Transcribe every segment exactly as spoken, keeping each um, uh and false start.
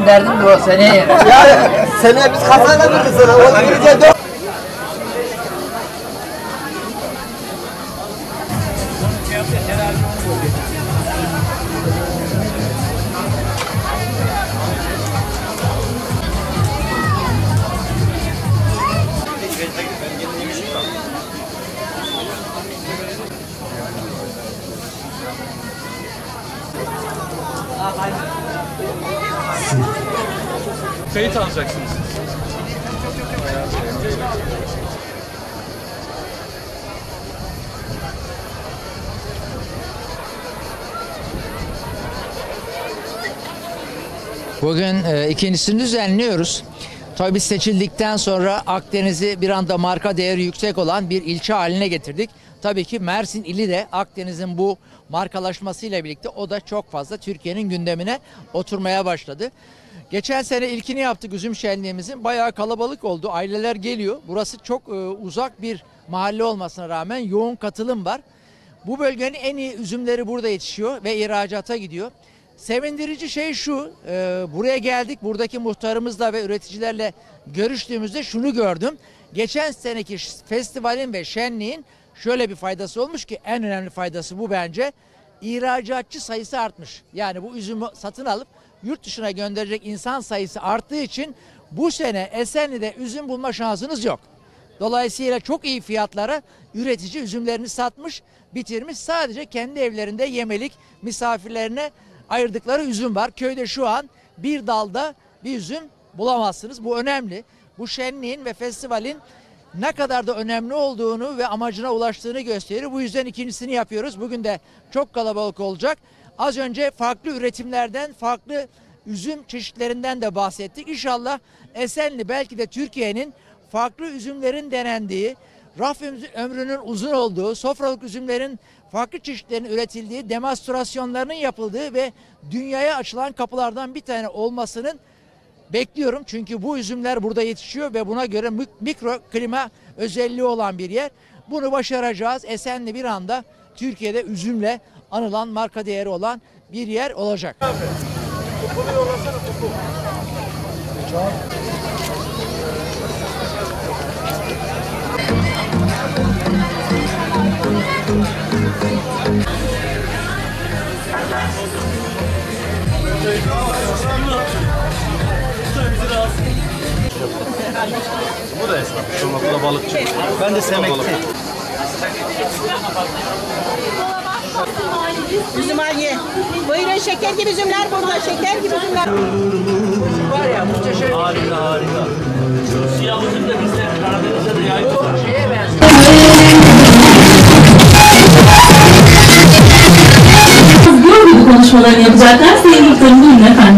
benim derdim de o seneye. Ya seneye biz kasayla veririz sana. O birinci dört. Kayıt alacaksınız. Bugün e, ikincisini düzenliyoruz. Tabii biz seçildikten sonra Akdeniz'i bir anda marka değeri yüksek olan bir ilçe haline getirdik. Tabii ki Mersin ili de Akdeniz'in bu markalaşmasıyla birlikte o da çok fazla Türkiye'nin gündemine oturmaya başladı. Geçen sene ilkini yaptık üzüm şenliğimizin. Bayağı kalabalık oldu. Aileler geliyor. Burası çok e, uzak bir mahalle olmasına rağmen yoğun katılım var. Bu bölgenin en iyi üzümleri burada yetişiyor ve ihracata gidiyor. Sevindirici şey şu, e, buraya geldik, buradaki muhtarımızla ve üreticilerle görüştüğümüzde şunu gördüm. Geçen seneki festivalin ve şenliğin şöyle bir faydası olmuş ki en önemli faydası bu bence. İhracatçı sayısı artmış. Yani bu üzümü satın alıp yurt dışına gönderecek insan sayısı arttığı için bu sene Esenli'de üzüm bulma şansınız yok. Dolayısıyla çok iyi fiyatlara üretici üzümlerini satmış, bitirmiş. Sadece kendi evlerinde yemelik misafirlerine ayırdıkları üzüm var. Köyde şu an bir dalda bir üzüm bulamazsınız. Bu önemli. Bu şenliğin ve festivalin ne kadar da önemli olduğunu ve amacına ulaştığını gösterir. Bu yüzden ikincisini yapıyoruz. Bugün de çok kalabalık olacak. Az önce farklı üretimlerden, farklı üzüm çeşitlerinden de bahsettik. İnşallah Esenli belki de Türkiye'nin farklı üzümlerin denendiği, raf ömrünün uzun olduğu, sofralık üzümlerin farklı çeşitlerin üretildiği, demonstrasyonlarının yapıldığı ve dünyaya açılan kapılardan bir tane olmasının bekliyorum. Çünkü bu üzümler burada yetişiyor ve buna göre mikro klima özelliği olan bir yer. Bunu başaracağız. Esenli bir anda Türkiye'de üzümle anılan, marka değeri olan bir yer olacak. Bu da esnaf. Çomakla balıkçı. Ben de semekçi. Üzüm al ye. Buyurun şeker gibi üzümler burada. Şeker gibi üzümler. Var ya muhteşem. Harika harika. Şu siyah üzüm de bizde Karadeniz'de de yaygın. Şeye benziyor. Gör gibi konuşmalarını yapacaklar. Sayın Muhtarım buyurun efendim.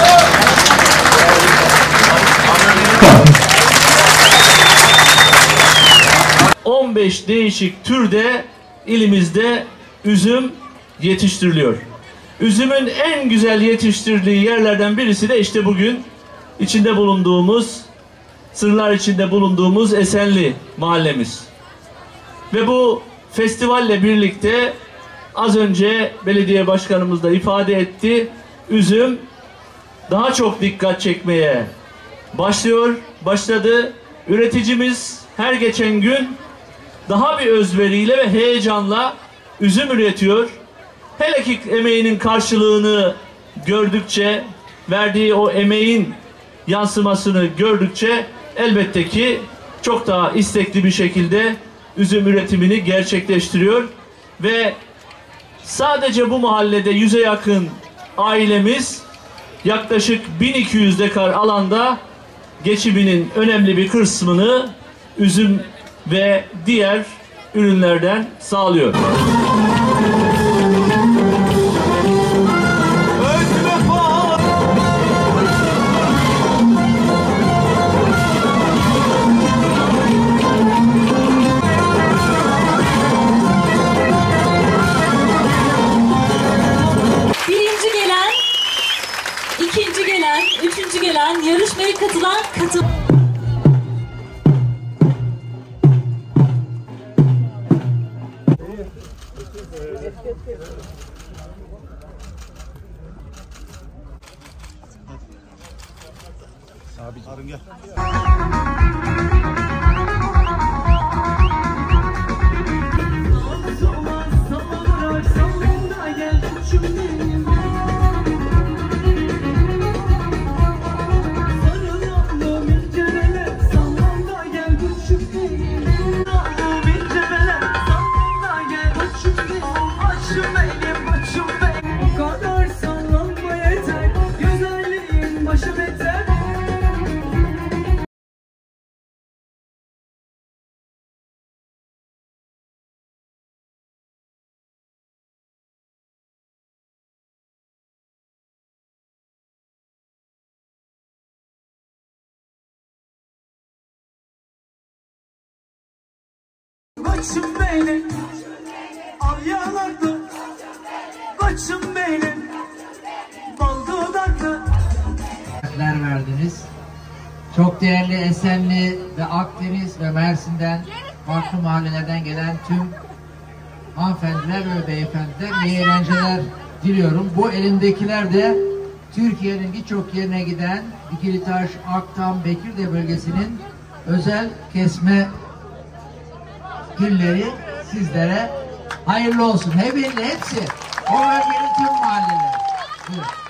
on beş değişik türde ilimizde üzüm yetiştiriliyor. Üzümün en güzel yetiştirildiği yerlerden birisi de işte bugün içinde bulunduğumuz, sırlar içinde bulunduğumuz Esenli mahallemiz. Ve bu festivalle birlikte az önce belediye başkanımız da ifade etti, üzüm daha çok dikkat çekmeye başlıyor, başladı. Üreticimiz her geçen gün daha bir özveriyle ve heyecanla üzüm üretiyor. Hele ki emeğinin karşılığını gördükçe, verdiği o emeğin yansımasını gördükçe elbette ki çok daha istekli bir şekilde üzüm üretimini gerçekleştiriyor. Ve sadece bu mahallede yüze yakın ailemiz yaklaşık bin iki yüz dekar alanda geçiminin önemli bir kısmını üzüm ve diğer ürünlerden sağlıyor. Birinci gelen, ikinci gelen, üçüncü gelen, yarışmaya katılan katıl. Harun gel. Koçum benim, al yanardı. Koçum benim, bal dudaklı. verdiniz. Çok değerli Esenli ve Akdeniz ve Mersin'den farklı mahallelerden gelen tüm hanımefendiler ve beyefendiler iyi eğlenceler diliyorum. Bu elimdekiler de Türkiye'nin birçok yerine giden Dikilitaş, Aktam, Bekirde bölgesinin özel kesme günleri sizlere hayırlı olsun. Hepsi, hepsi o bölgenin tüm mahalleleri. Buyurun.